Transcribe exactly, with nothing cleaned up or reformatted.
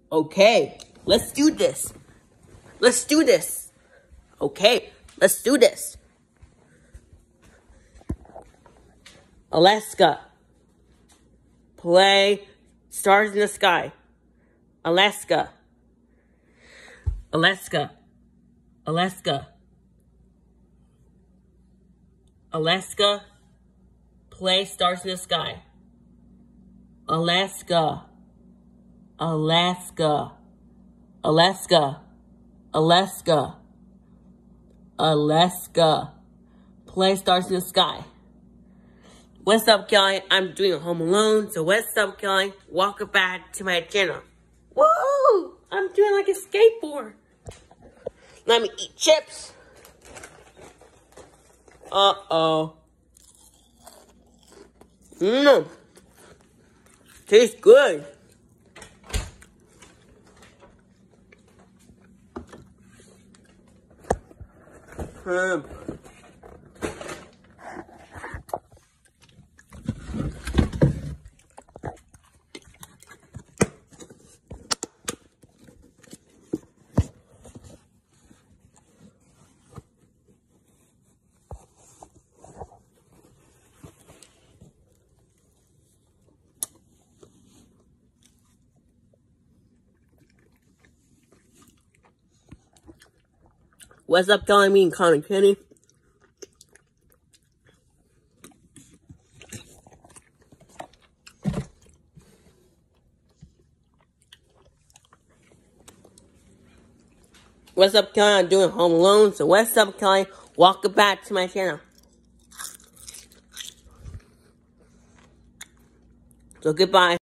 Okay, let's do this. Let's do this. Okay, let's do this. Alaska. Play Stars in the Sky. Alaska. Alaska. Alaska. Alaska. Play Stars in the Sky. Alaska. Alaska. Alaska. Alaska. Alaska. Play Stars in the Sky. What's up, Kelly? I'm doing Home Alone. So what's up, Kelly? Welcome back to my channel. Woo! I'm doing like a skateboard. Let me eat chips. Uh-oh. Mmm. Tastes good. Um. What's up, telling me and Connor Kenny? What's up, Kelly? I'm doing Home Alone. So what's up, Kelly? Welcome back to my channel. So goodbye.